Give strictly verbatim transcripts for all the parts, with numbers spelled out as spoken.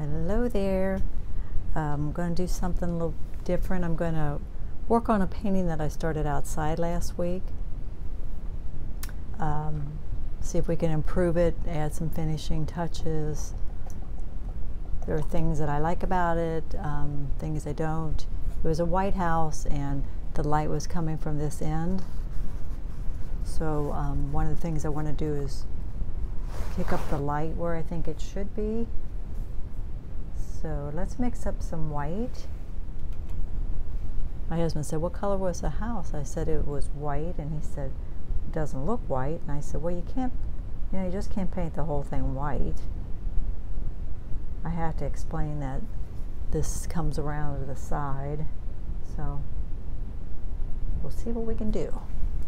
Hello there. I'm going to do something a little different. I'm going to work on a painting that I started outside last week. Um, see if we can improve it, add some finishing touches. There are things that I like about it, um, things I don't. It was a white house and the light was coming from this end. So um, one of the things I want to do is kick up the light where I think it should be. So let's mix up some white. My husband said, what color was the house? I said it was white, and he said, it doesn't look white. And I said, well, you can't, you know, you just can't paint the whole thing white. I have to explain that this comes around to the side. So we'll see what we can do.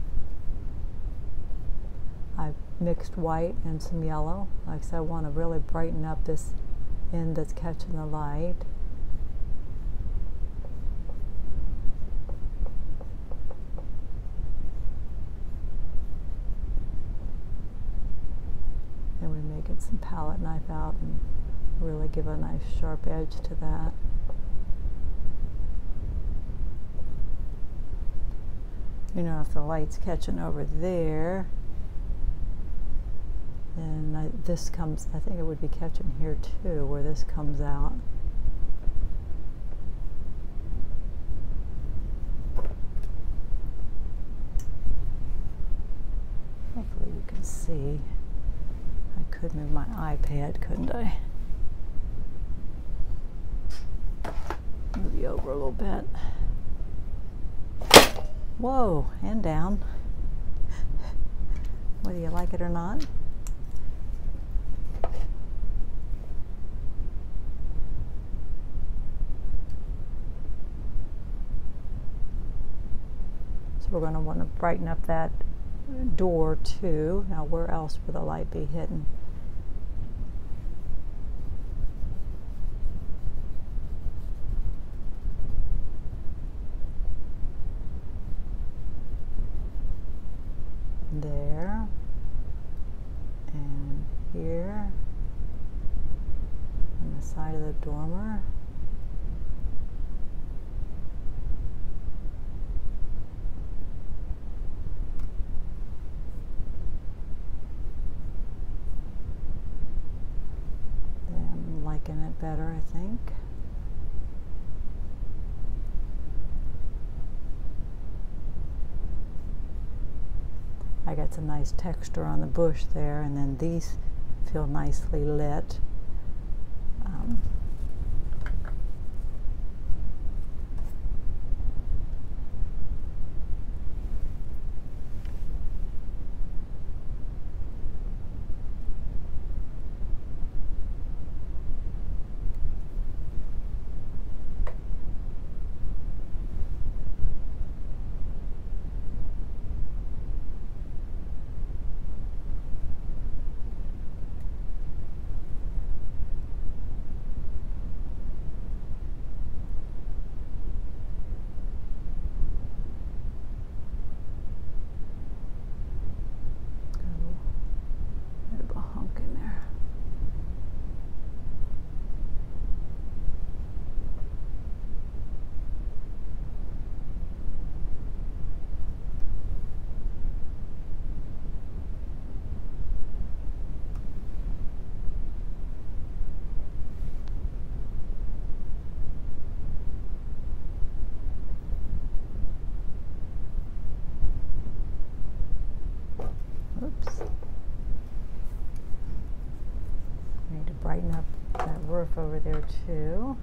I've mixed white and some yellow. Like I said, I want to really brighten up this end that's catching the light. And we may get some palette knife out and really give a nice sharp edge to that. You know, if the light's catching over there, then I, this comes, I think it would be catching here too, where this comes out. Hopefully you can see. I could move my iPad, couldn't I? Move you over a little bit. Whoa, and down. Whether you like it or not. So we're going to want to brighten up that door too. Now where else would the light be hidden? There and here on the side of the dormer. I'm liking it better, I think. I got some nice texture on the bush there, and then these feel nicely lit. Um, Oops. I need to brighten up that roof over there too.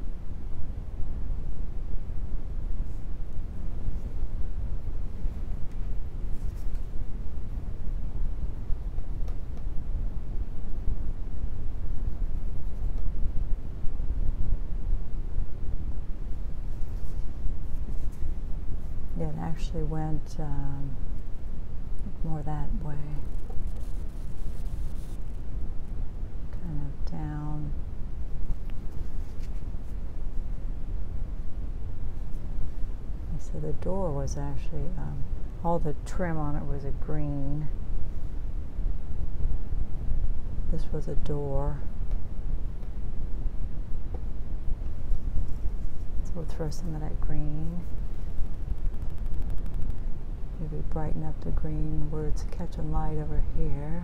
Yeah, it actually went um, more that way. Kind of down. And so the door was actually, um, all the trim on it was a green. This was a door. So we'll throw some of that green. Maybe brighten up the green where it's catching light over here.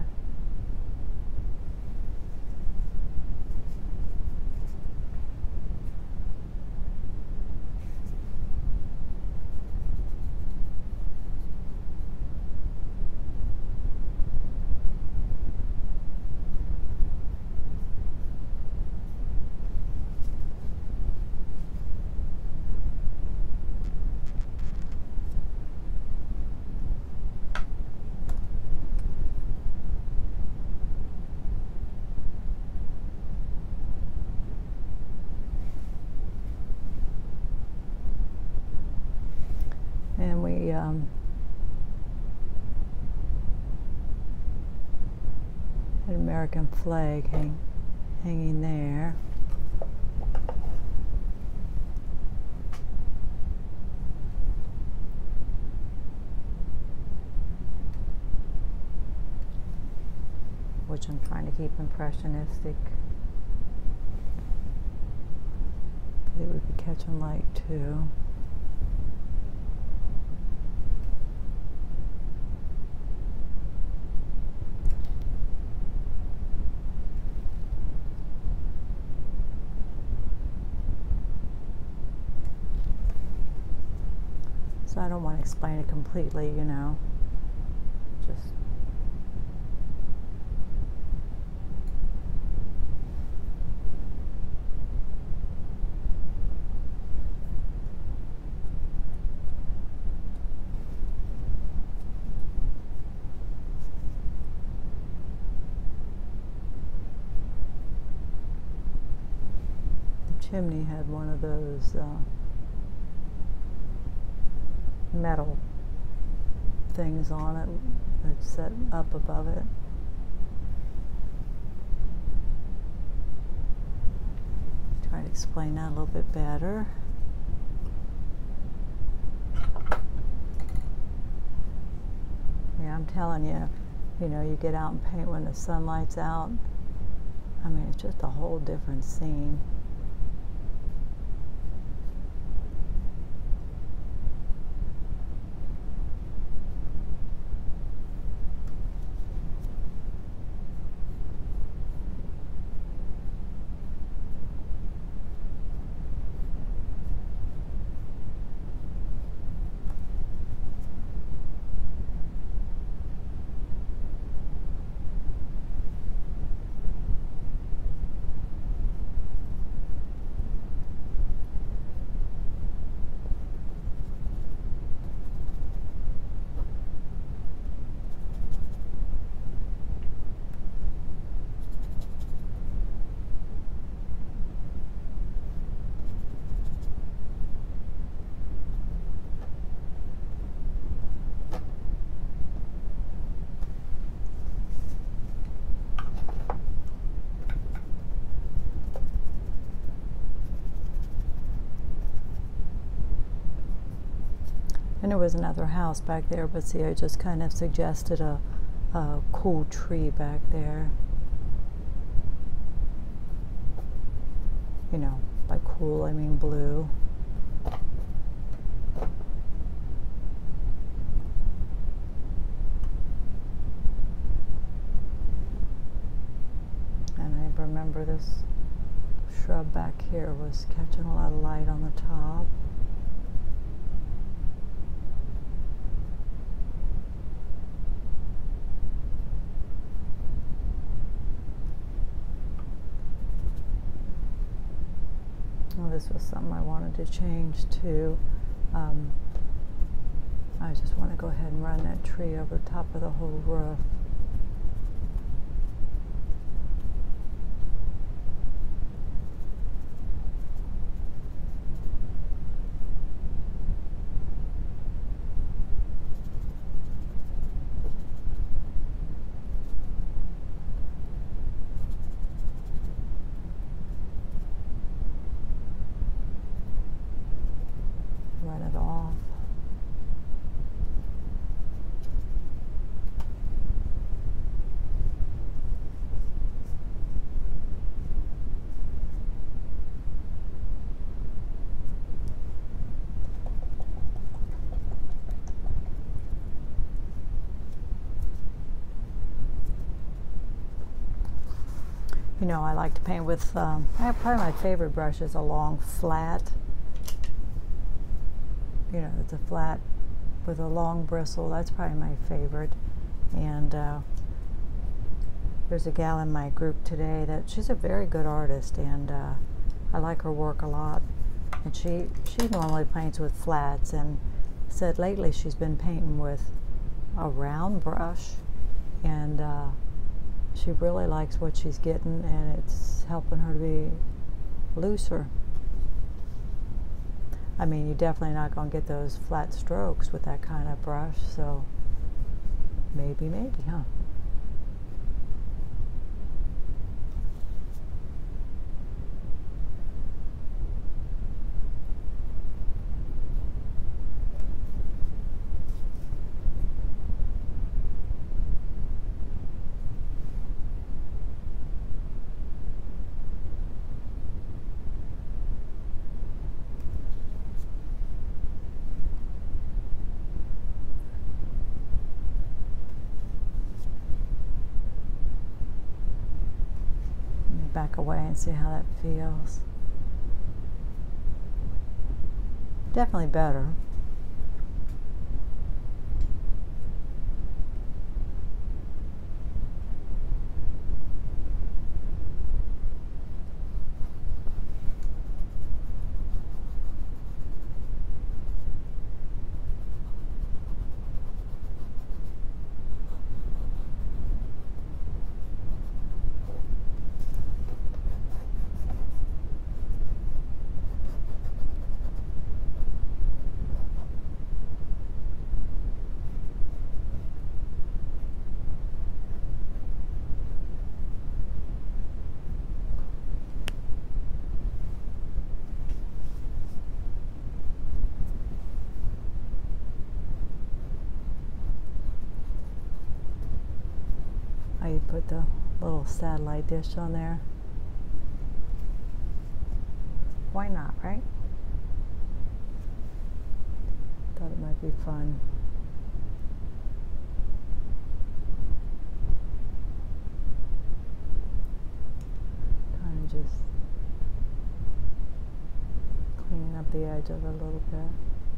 And we um, an American flag hang, hanging there. Which I'm trying to keep impressionistic. It would be catching light too. So I don't want to explain it completely, you know, just the chimney had one of those uh, metal things on it that's set up above it. Try to explain that a little bit better. Yeah, I'm telling you, you know, you get out and paint when the sunlight's out. I mean, it's just a whole different scene. And there was another house back there, but see, I just kind of suggested a, a cool tree back there. You know, by cool, I mean blue. And I remember this shrub back here was catching a lot of light on the top. Well, this was something I wanted to change too. Um, I just want to go ahead and run that tree over top of the whole roof. Run it off. You know, I like to paint with, um, I have probably my favorite brush is a long flat. You know, it's a flat with a long bristle. That's probably my favorite. And uh, there's a gal in my group today that she's a very good artist, and uh, I like her work a lot. And she she normally paints with flats, and said lately she's been painting with a round brush, and uh, she really likes what she's getting, and it's helping her to be looser. I mean, you're definitely not going to get those flat strokes with that kind of brush, so maybe, maybe, huh? Back away and see how that feels. Definitely better. You put the little satellite dish on there. Why not, right? Thought it might be fun. Kind of just cleaning up the edge of it a little bit.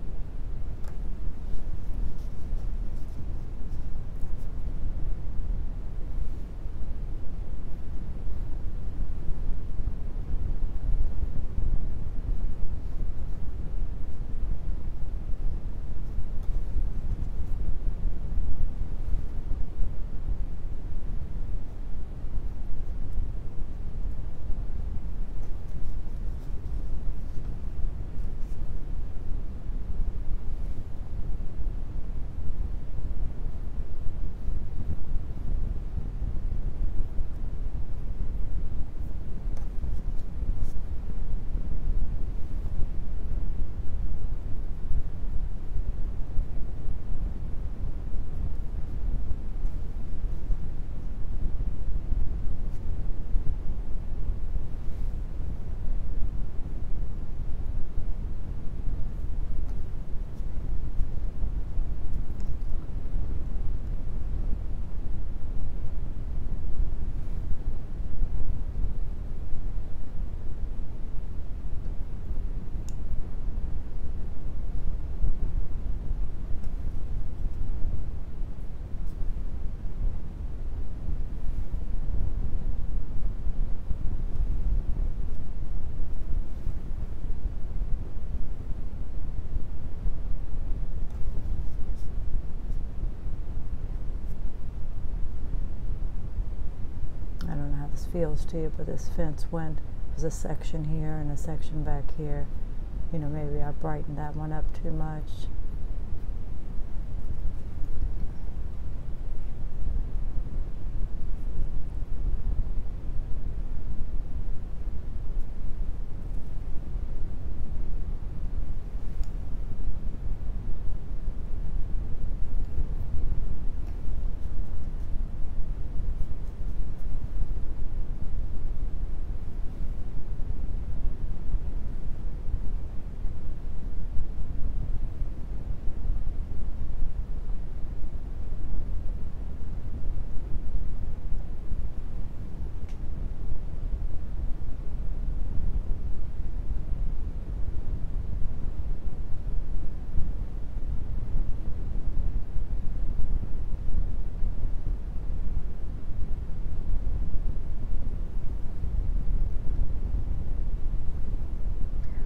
Feels to you, but this fence went, there's a section here and a section back here. You know, maybe I brightened that one up too much.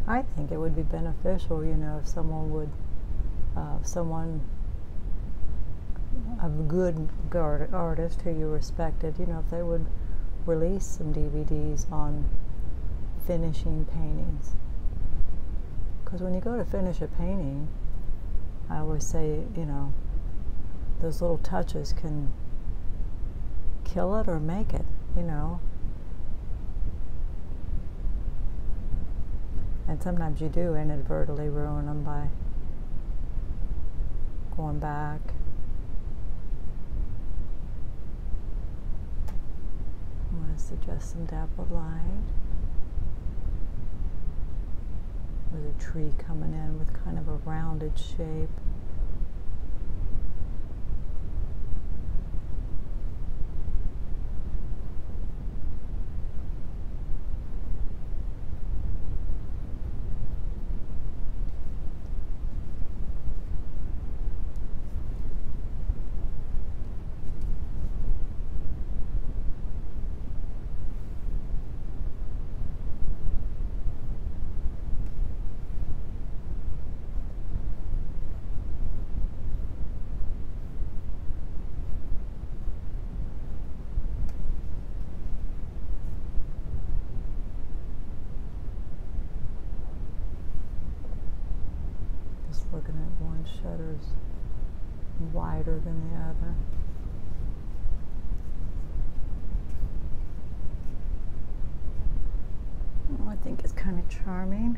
I think it would be beneficial, you know, if someone would, uh, if someone, a good art artist who you respected, you know, if they would release some D V Ds on finishing paintings. Because when you go to finish a painting, I always say, you know, those little touches can kill it or make it, you know. And sometimes you do inadvertently ruin them by going back. I'm going to suggest some dappled light. There's a tree coming in with kind of a rounded shape. Looking at one shutter's wider than the other. Oh, I think it's kind of charming.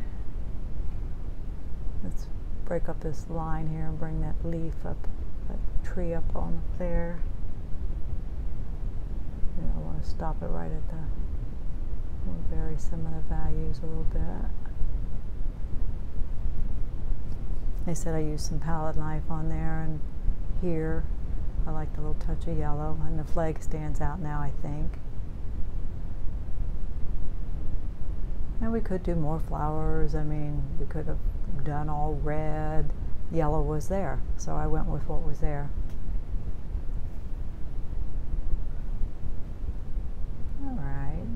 Let's break up this line here and bring that leaf up, that tree up on there. You know, I want to stop it right at the, we'll vary some of the values a little bit. I said I used some palette knife on there, and here I like the little touch of yellow, and the flag stands out now, I think. And we could do more flowers. I mean, we could have done all red. Yellow was there, so I went with what was there. All right.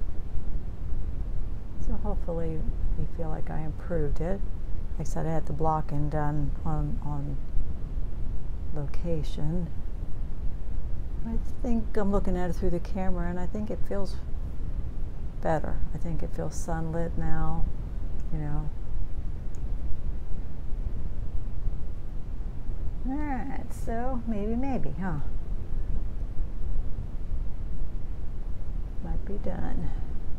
So hopefully you feel like I improved it. Like I said, I had the blocking done on, on location. I think I'm looking at it through the camera, and I think it feels better. I think it feels sunlit now, you know. Alright, so maybe, maybe, huh? Might be done.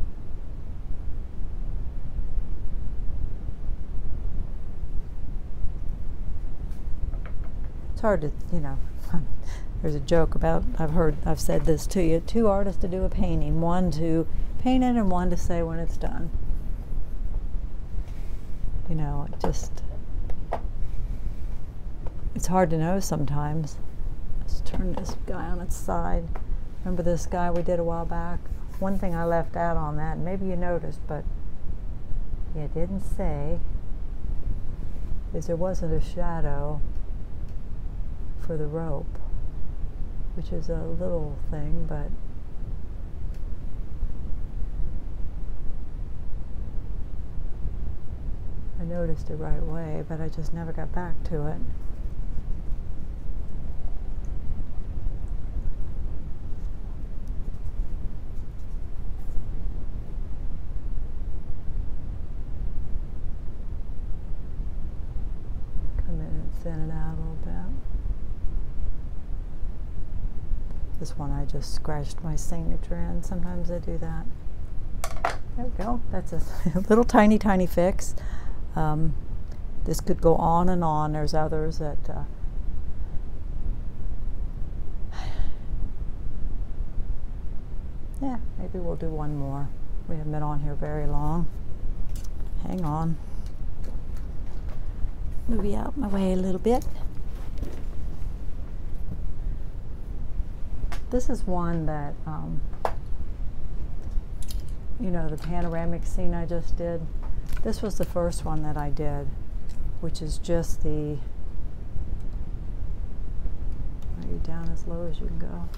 It's hard to, you know, there's a joke about, I've heard, I've said this to you, two artists to do a painting, one to paint it and one to say when it's done. You know, it just, it's hard to know sometimes. Let's turn this guy on its side. Remember this guy we did a while back? One thing I left out on that, and maybe you noticed, but you didn't say, is there wasn't a shadow for the rope, which is a little thing, but I noticed it right away, but I just never got back to it. Come in and thin it out a little bit. This one I just scratched my signature in. Sometimes I do that. There we go. That's a little tiny, tiny fix. Um, this could go on and on. There's others that uh, yeah, maybe we'll do one more. We haven't been on here very long. Hang on. Move you out my way a little bit. This is one that, um, you know, the panoramic scene I just did. This was the first one that I did, which is just the, are you down as low as you can go?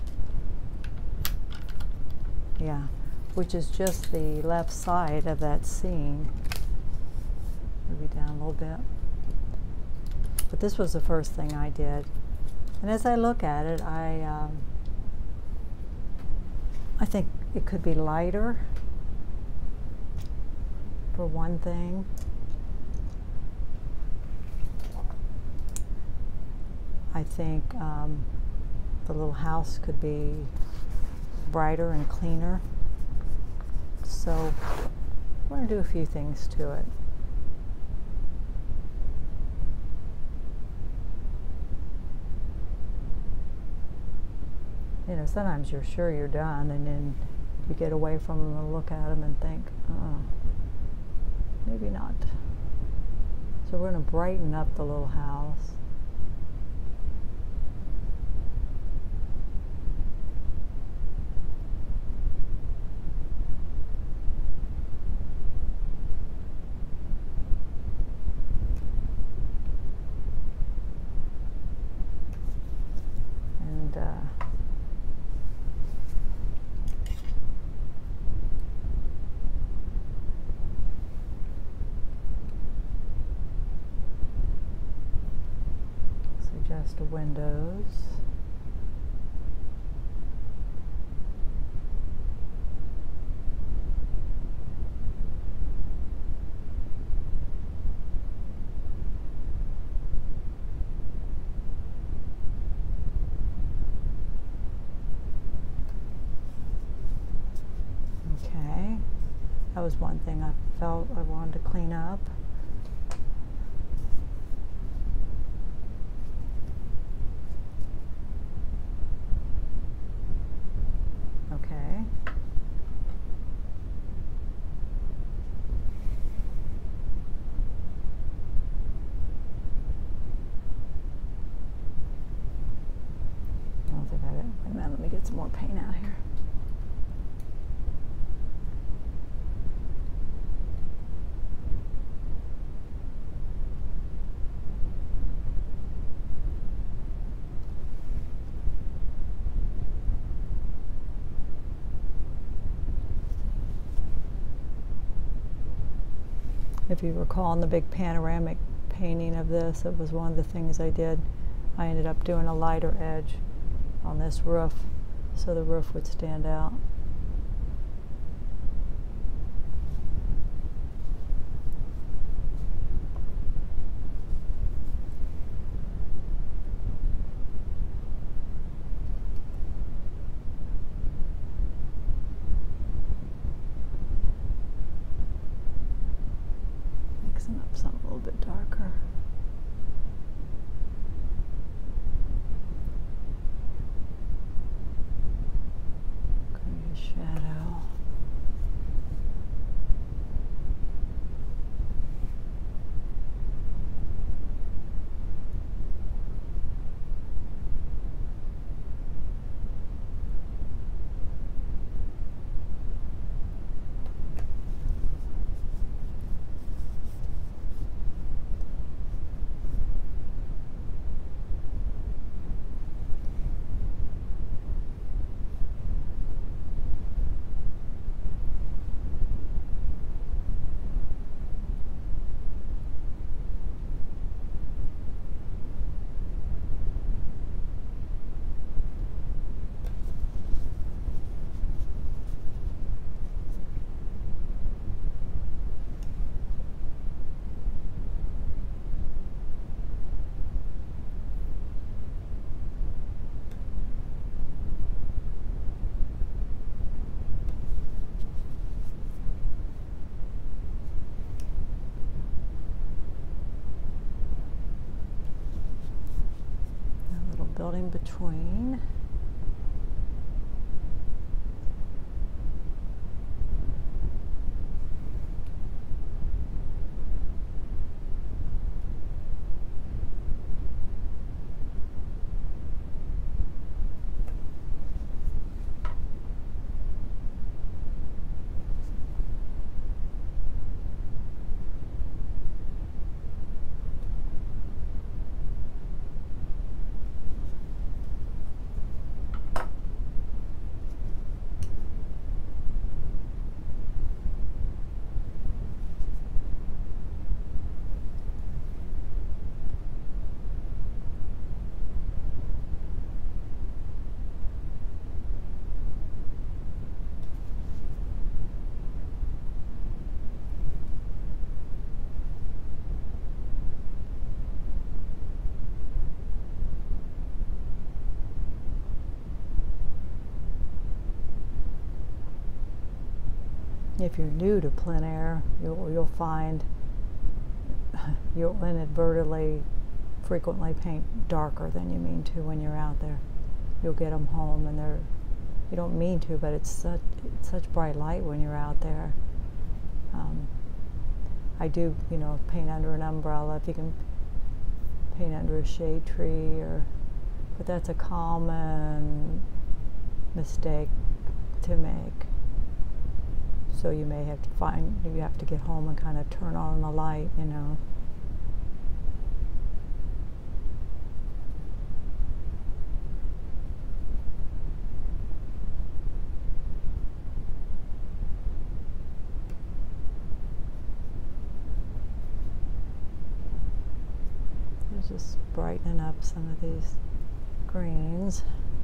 Yeah, which is just the left side of that scene. maybe down a little bit. But this was the first thing I did. And as I look at it, I, um, I think it could be lighter, for one thing. I think um, the little house could be brighter and cleaner. So I want to do a few things to it. You know, sometimes you're sure you're done, and then you get away from them and look at them and think, oh, maybe not. So we're going to brighten up the little house. And uh, suggest windows. Okay, that was one thing I felt I wanted to clean up. Okay. I don't think I did. Wait a minute, let me get some more paint out here. If you recall in the big panoramic painting of this, it was one of the things I did. I ended up doing a lighter edge on this roof so the roof would stand out. Up something a little bit darker. Create a shadow. Building between. if you're new to plein air, you'll, you'll find you'll inadvertently frequently paint darker than you mean to when you're out there. You'll get them home and they're, you don't mean to, but it's such, it's such bright light when you're out there. Um, I do, you know, paint under an umbrella if you can paint under a shade tree, or, but that's a common mistake to make. So you may have to find, you have to get home and kind of turn on the light, you know. Just brightening up some of these greens.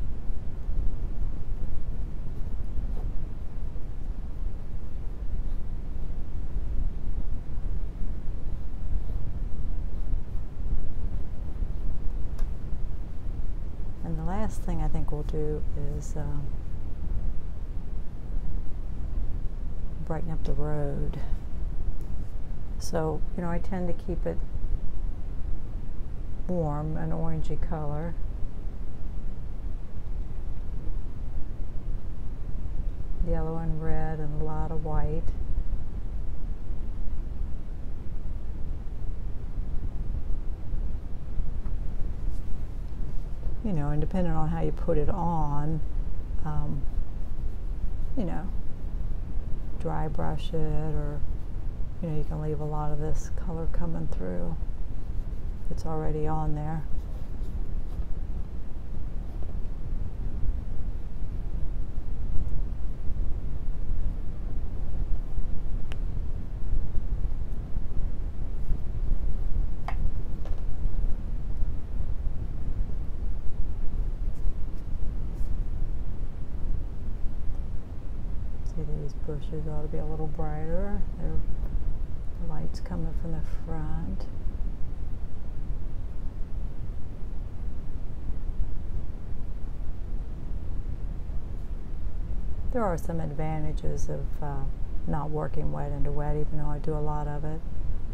And the last thing I think we'll do is um, brighten up the road. So, you know, I tend to keep it warm, an orangey color. Yellow and red and a lot of white. You know, and depending on how you put it on, um, you know, dry brush it, or, you know, you can leave a lot of this color coming through. It's already on there. See, these bushes ought to be a little brighter. There are lights coming from the front. There are some advantages of uh, not working wet into wet, even though I do a lot of it.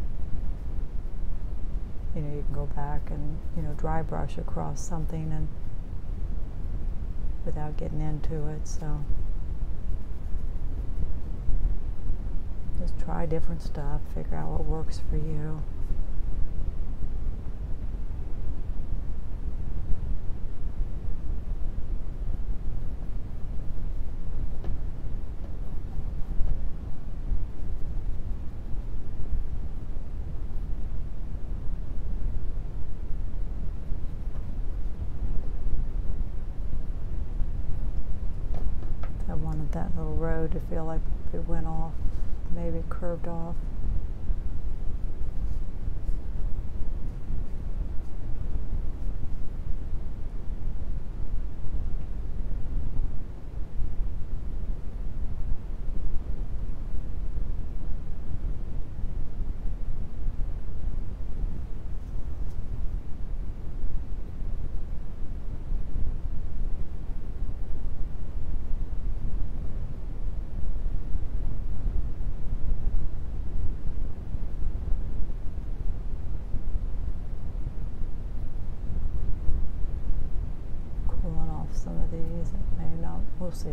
You know, you can go back and, you know, dry brush across something and without getting into it, so just try different stuff, figure out what works for you. I wanted that little road to feel like it went off, maybe it curved off. Some of these, it may not, we'll see.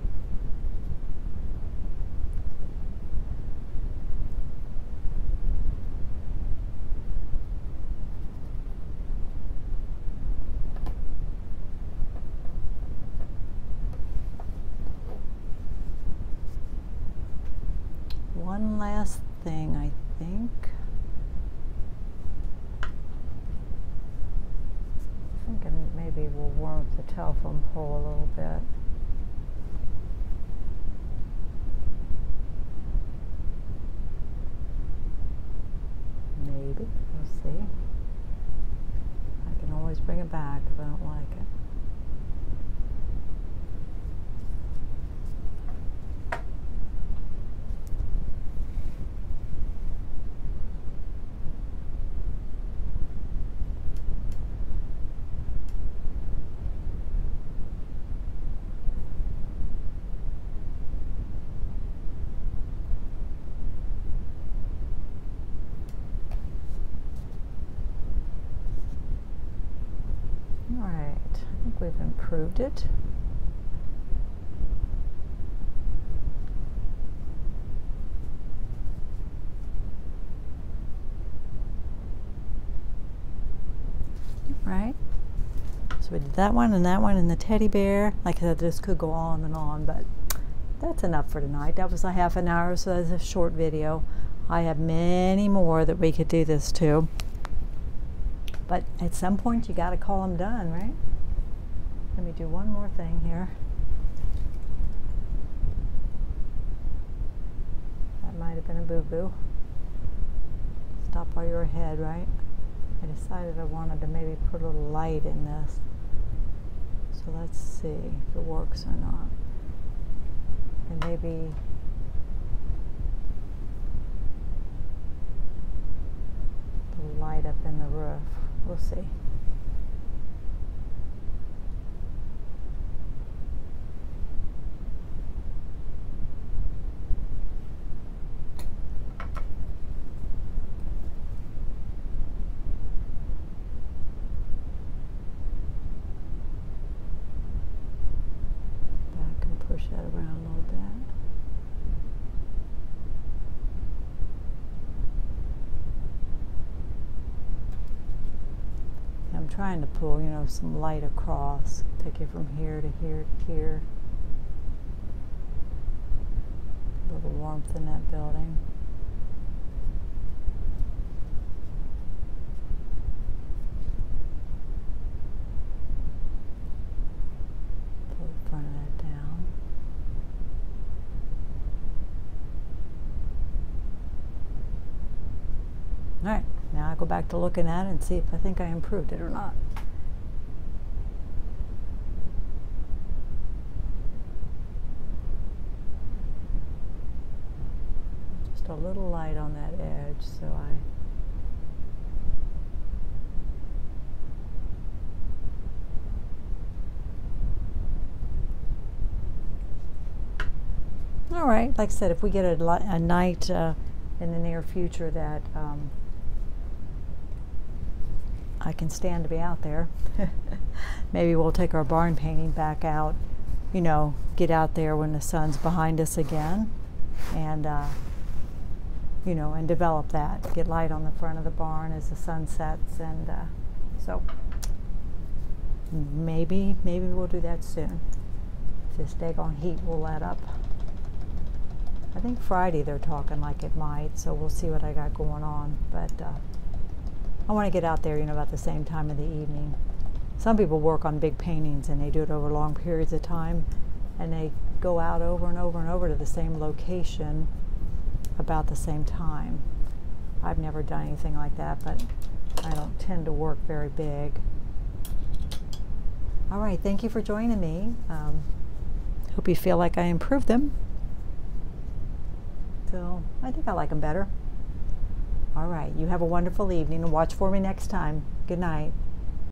One last thing, I think. Thinking maybe we'll warm up the telephone pole a little bit. Maybe, we'll see. I can always bring it back if I don't like it. improved it. Right? So we did that one and that one and the teddy bear. Like I said, this could go on and on, but that's enough for tonight. That was a half an hour, so that's a short video. I have many more that we could do this to. But at some point, you got to call them done, right? Let me do one more thing here. That might have been a boo-boo. Stop while you're ahead, right? I decided I wanted to maybe put a little light in this. So let's see if it works or not. And maybe the light up in the roof. We'll see. Back and push that around a little bit. I'm trying to pull, you know, some light across, take it from here to here to here. A little warmth in that building. Pull the front of that down. All right. Now I go back to looking at it and see if I think I improved it or not. Just a little light on that edge, so I All right, like I said, if we get a, a night uh, in the near future that um, I can stand to be out there. Maybe we'll take our barn painting back out, you know, get out there when the sun's behind us again, and, uh, you know, and develop that. Get light on the front of the barn as the sun sets, and uh, so maybe, maybe we'll do that soon. If this daggone heat will let up. I think Friday they're talking like it might, so we'll see what I got going on, but uh, I want to get out there, you know, about the same time of the evening. Some people work on big paintings and they do it over long periods of time, and they go out over and over and over to the same location about the same time. I've never done anything like that, but I don't tend to work very big. All right, thank you for joining me. Um, hope you feel like I improved them. So I think I like them better. All right, you have a wonderful evening, and watch for me next time. Good night.